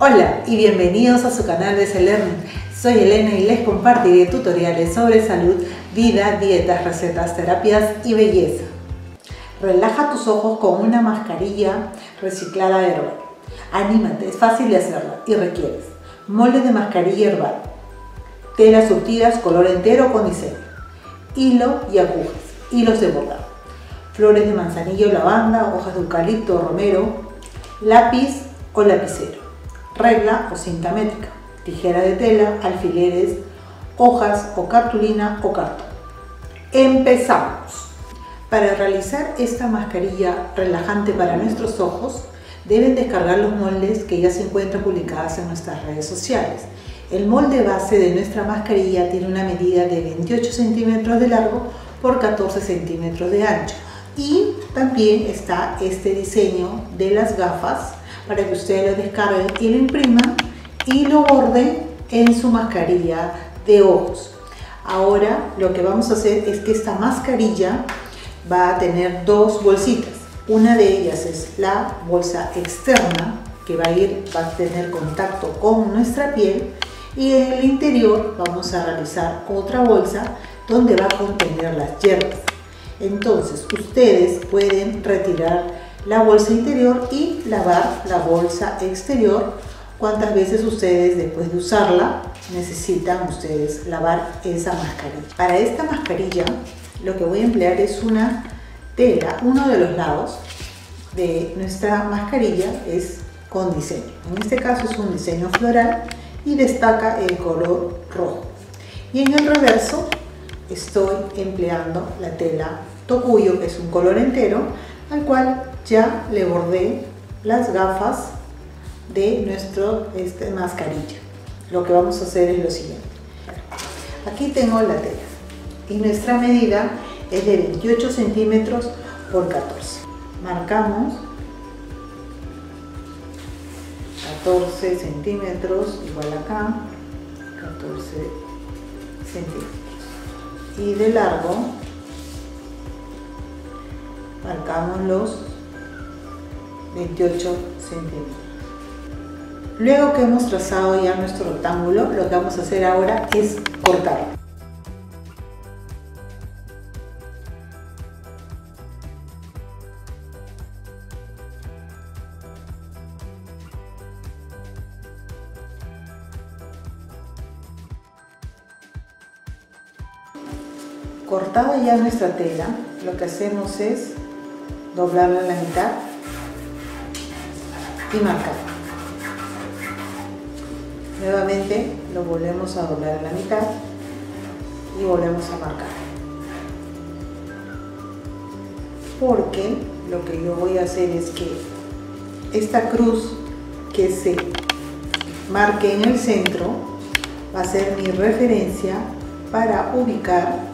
Hola y bienvenidos a su canal BC Learning. Soy Elena y les compartiré tutoriales sobre salud, vida, dietas, recetas, terapias y belleza. Relaja tus ojos con una mascarilla reciclada herbal. Anímate, es fácil de hacerla y requieres molde de mascarilla herbal, telas surtidas color entero con diseño, hilo y agujas, hilos de bordado, flores de manzanilla o lavanda, hojas de eucalipto o romero, lápiz o lapicero, regla o cinta métrica, tijera de tela, alfileres, hojas o cartulina o cartón. ¡Empezamos! Para realizar esta mascarilla relajante para nuestros ojos, deben descargar los moldes que ya se encuentran publicados en nuestras redes sociales. El molde base de nuestra mascarilla tiene una medida de 28 centímetros de largo por 14 centímetros de ancho. Y también está este diseño de las gafas para que ustedes lo descarguen y lo impriman y lo borden en su mascarilla de ojos. Ahora lo que vamos a hacer es que esta mascarilla va a tener dos bolsitas. Una de ellas es la bolsa externa que va a tener contacto con nuestra piel, y en el interior vamos a realizar otra bolsa donde va a contener las hierbas. Entonces ustedes pueden retirar la bolsa interior y lavar la bolsa exterior cuantas veces ustedes después de usarla necesitan ustedes lavar esa mascarilla. Para esta mascarilla lo que voy a emplear es una tela, uno de los lados de nuestra mascarilla es con diseño. En este caso es un diseño floral y destaca el color rojo. Y en el reverso estoy empleando la tela tocuyo, que es un color entero, al cual ya le bordé las gafas de nuestra mascarilla. Lo que vamos a hacer es lo siguiente. Aquí tengo la tela y nuestra medida es de 28 centímetros por 14. Marcamos 14 centímetros, igual acá, 14 centímetros. Y de largo marcamos los 28 centímetros. Luego que hemos trazado ya nuestro rectángulo, lo que vamos a hacer ahora es cortarlo. Cortada ya nuestra tela, lo que hacemos es doblarla a la mitad y marcar. Nuevamente lo volvemos a doblar a la mitad y volvemos a marcar. Porque lo que yo voy a hacer es que esta cruz que se marque en el centro va a ser mi referencia para ubicar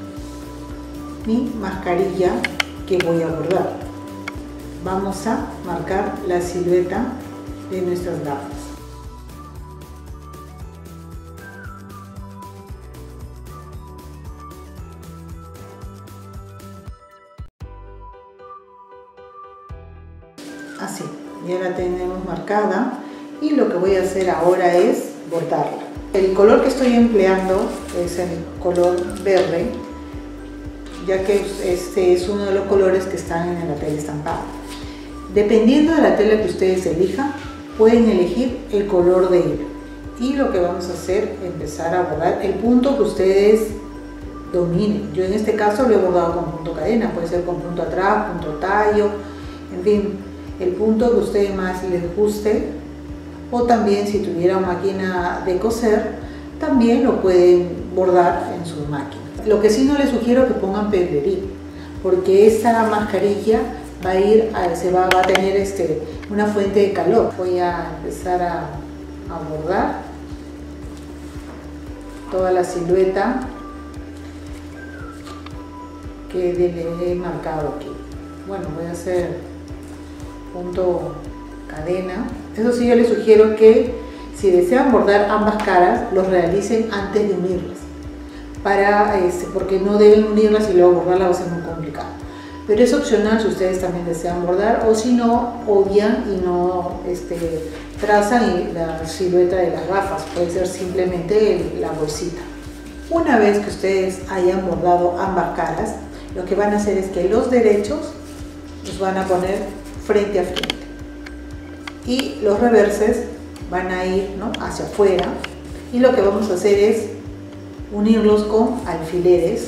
mi mascarilla que voy a bordar. Vamos a marcar la silueta de nuestras gafas. Así, ya la tenemos marcada y lo que voy a hacer ahora es bordarla. El color que estoy empleando es el color verde, ya que este es uno de los colores que están en la tela estampada. Dependiendo de la tela que ustedes elijan, pueden elegir el color de hilo. Y lo que vamos a hacer es empezar a bordar el punto que ustedes dominen. Yo en este caso lo he bordado con punto cadena, puede ser con punto atrás, punto tallo, en fin, el punto que a ustedes más les guste. O también si tuvieran máquina de coser, también lo pueden bordar en su máquina. Lo que sí no les sugiero que pongan peblerín, porque esta mascarilla va a tener una fuente de calor. Voy a empezar a bordar toda la silueta que le he marcado aquí. Bueno, voy a hacer punto cadena. Eso sí, yo les sugiero que si desean bordar ambas caras, los realicen antes de unirlas. Porque no deben unirlas y luego bordarlas, va a ser muy complicado. Pero es opcional si ustedes también desean bordar, o si no, obvian y no trazan la silueta de las gafas, puede ser simplemente la bolsita. Una vez que ustedes hayan bordado ambas caras, lo que van a hacer es que los derechos los van a poner frente a frente y los reverses van a ir, ¿no?, hacia afuera, y lo que vamos a hacer es unirlos con alfileres.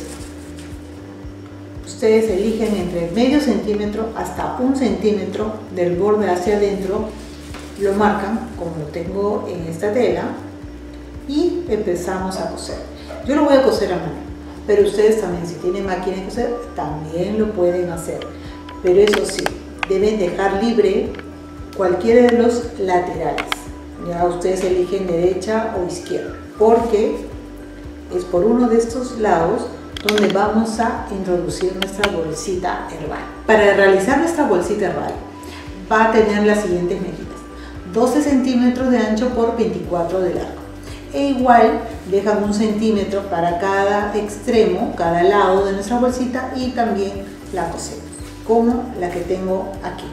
Ustedes eligen entre medio centímetro hasta 1 centímetro del borde hacia adentro, lo marcan como lo tengo en esta tela y empezamos a coser. Yo lo voy a coser a mano, pero ustedes también, si tienen máquina de coser, también lo pueden hacer, pero eso sí, deben dejar libre cualquiera de los laterales. Ya ustedes eligen derecha o izquierda, porque es por uno de estos lados donde vamos a introducir nuestra bolsita herbal. Para realizar nuestra bolsita herbal va a tener las siguientes medidas: 12 centímetros de ancho por 24 de largo, e igual dejan 1 centímetro para cada extremo, cada lado de nuestra bolsita, y también la cosemos como la que tengo aquí.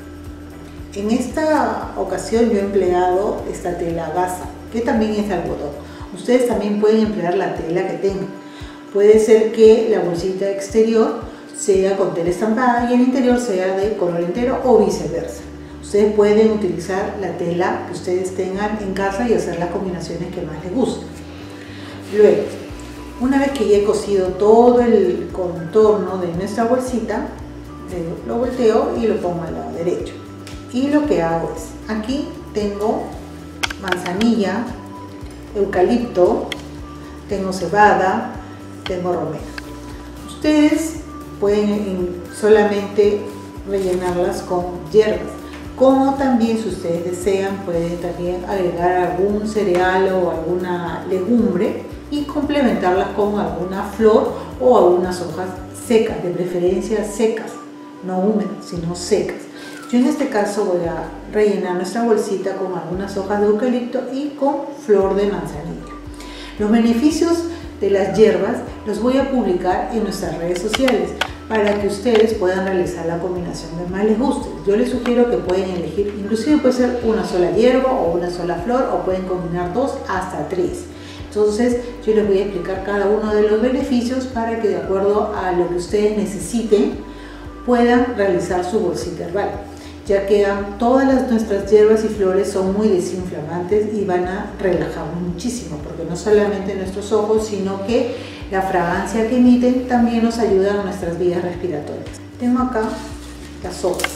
En esta ocasión yo he empleado esta tela gasa, que también es algodón. Ustedes también pueden emplear la tela que tengan. Puede ser que la bolsita exterior sea con tela estampada y el interior sea de color entero, o viceversa. Ustedes pueden utilizar la tela que ustedes tengan en casa y hacer las combinaciones que más les gusten. Luego, una vez que ya he cosido todo el contorno de nuestra bolsita, lo volteo y lo pongo al lado derecho. Y lo que hago es, aquí tengo manzanilla, eucalipto, tengo cebada, tengo romero. Ustedes pueden solamente rellenarlas con hierbas, como también, si ustedes desean, pueden también agregar algún cereal o alguna legumbre y complementarlas con alguna flor o algunas hojas secas, de preferencia secas, no húmedas, sino secas. Yo en este caso voy a rellenar nuestra bolsita con algunas hojas de eucalipto y con flor de manzanilla. Los beneficios de las hierbas los voy a publicar en nuestras redes sociales para que ustedes puedan realizar la combinación que más les guste. Yo les sugiero que pueden elegir, inclusive puede ser una sola hierba o una sola flor, o pueden combinar 2 hasta 3. Entonces yo les voy a explicar cada uno de los beneficios para que, de acuerdo a lo que ustedes necesiten, puedan realizar su bolsita herbal, ya que todas nuestras hierbas y flores son muy desinflamantes y van a relajarnos muchísimo, porque no solamente nuestros ojos, sino que la fragancia que emiten también nos ayuda a nuestras vías respiratorias. Tengo acá las hojas.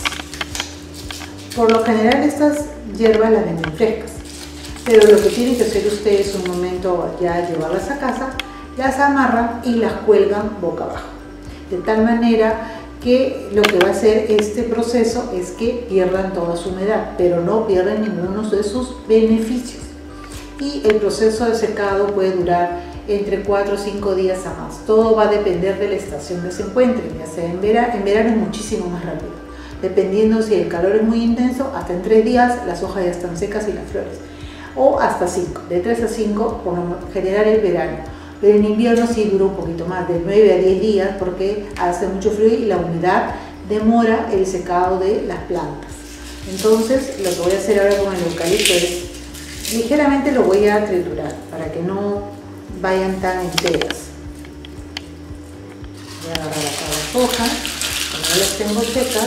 Por lo general estas hierbas las venden frescas, pero lo que tienen que hacer ustedes un momento ya llevarlas a casa, las amarran y las cuelgan boca abajo, de tal manera que lo que va a hacer este proceso es que pierdan toda su humedad, pero no pierden ninguno de sus beneficios. Y el proceso de secado puede durar entre 4 o 5 días a más. Todo va a depender de la estación que se encuentren, ya sea en verano es muchísimo más rápido. Dependiendo si el calor es muy intenso, hasta en 3 días las hojas ya están secas y las flores. O hasta 5, de 3 a 5, por lo general es verano. Pero en invierno sí dura un poquito más, de 9 a 10 días, porque hace mucho frío y la humedad demora el secado de las plantas. Entonces, lo que voy a hacer ahora con el eucalipto es, ligeramente lo voy a triturar, para que no vayan tan enteras. Voy a agarrar acá las hojas, como ya las tengo secas,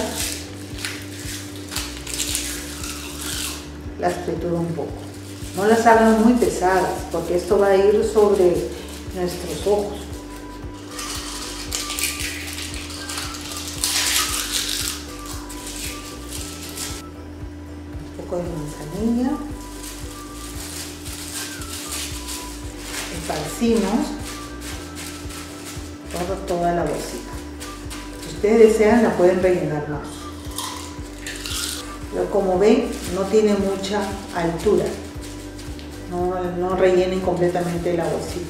las trituro un poco. No las hagan muy pesadas, porque esto va a ir sobre nuestros ojos. Un poco de manzanilla, esparcimos toda la bolsita. Si ustedes desean, la pueden rellenar más. Pero como ven, no tiene mucha altura. No rellenen completamente la bolsita.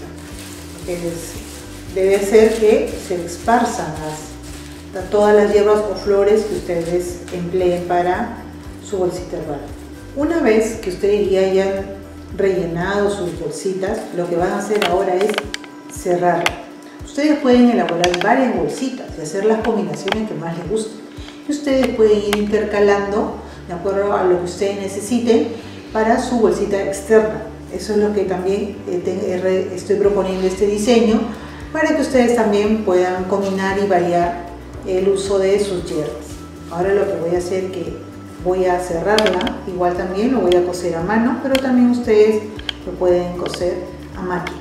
Debe ser que se esparzan todas las hierbas o flores que ustedes empleen para su bolsita herbal. Una vez que ustedes ya hayan rellenado sus bolsitas, lo que van a hacer ahora es cerrarla. Ustedes pueden elaborar varias bolsitas y hacer las combinaciones que más les gusten. Y ustedes pueden ir intercalando, de acuerdo a lo que ustedes necesiten, para su bolsita externa. Eso es lo que también estoy proponiendo este diseño, para que ustedes también puedan combinar y variar el uso de sus hierbas. Ahora lo que voy a hacer es que voy a cerrarla, igual también lo voy a coser a mano, pero también ustedes lo pueden coser a máquina.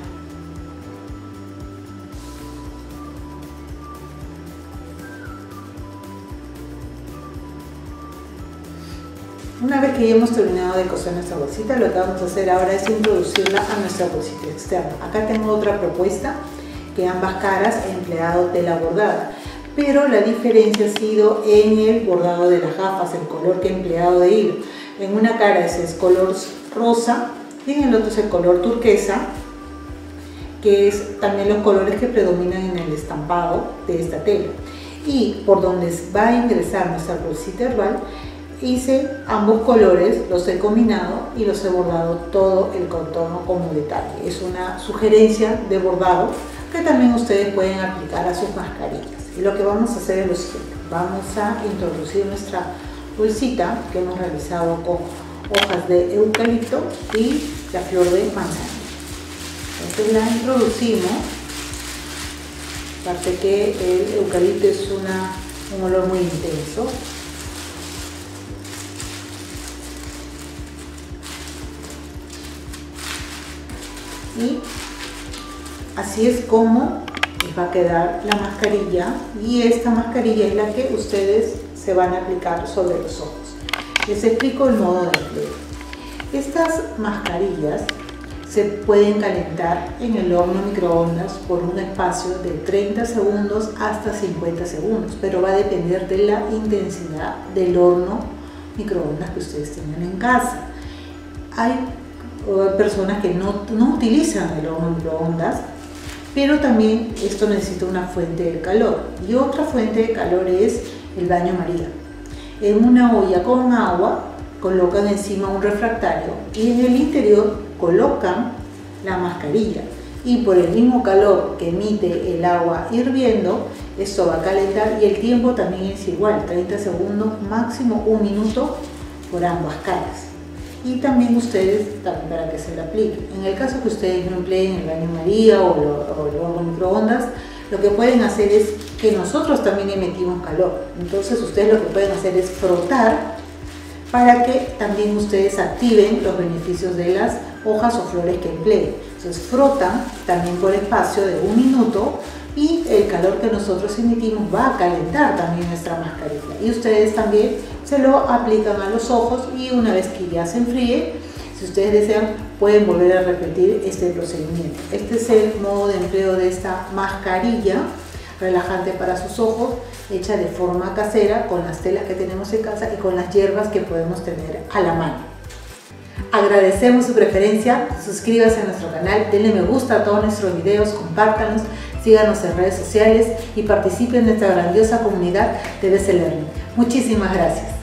Una vez que ya hemos terminado de coser nuestra bolsita, lo que vamos a hacer ahora es introducirla a nuestra bolsita externa. Acá tengo otra propuesta, que ambas caras he empleado tela bordada, pero la diferencia ha sido en el bordado de las gafas, el color que he empleado de hilo. En una cara ese es color rosa y en el otro es el color turquesa, que es también los colores que predominan en el estampado de esta tela. Y por donde va a ingresar nuestra bolsita herbal, hice ambos colores, los he combinado y los he bordado todo el contorno como detalle. Es una sugerencia de bordado que también ustedes pueden aplicar a sus mascarillas. Y lo que vamos a hacer es lo siguiente: vamos a introducir nuestra bolsita que hemos realizado con hojas de eucalipto y la flor de manzana. Entonces la introducimos. Aparte que el eucalipto es un olor muy intenso. Y así es como les va a quedar la mascarilla, y esta mascarilla es la que ustedes se van a aplicar sobre los ojos. Les explico el modo de empleo. Estas mascarillas se pueden calentar en el horno microondas por un espacio de 30 segundos hasta 50 segundos, pero va a depender de la intensidad del horno microondas que ustedes tengan en casa. Hay personas que no utilizan el horno microondas, pero también esto necesita una fuente de calor, y otra fuente de calor es el baño María. En una olla con agua colocan encima un refractario y en el interior colocan la mascarilla, y por el mismo calor que emite el agua hirviendo, esto va a calentar, y el tiempo también es igual, 30 segundos, máximo 1 minuto por ambas caras. Y también ustedes, también para que se le aplique. En el caso que ustedes no empleen el baño María o el horno microondas, lo que pueden hacer es que nosotros también emitimos calor. Entonces ustedes lo que pueden hacer es frotar, para que también ustedes activen los beneficios de las hojas o flores que empleen. Entonces frotan también por espacio de 1 minuto, y el calor que nosotros emitimos va a calentar también nuestra mascarilla, y ustedes también se lo aplican a los ojos, y una vez que ya se enfríe, si ustedes desean, pueden volver a repetir este procedimiento. Este es el modo de empleo de esta mascarilla relajante para sus ojos, hecha de forma casera con las telas que tenemos en casa y con las hierbas que podemos tener a la mano. Agradecemos su preferencia, suscríbase a nuestro canal, denle me gusta a todos nuestros videos, compártanos, síganos en redes sociales y participen en esta grandiosa comunidad de BC Learning. Muchísimas gracias.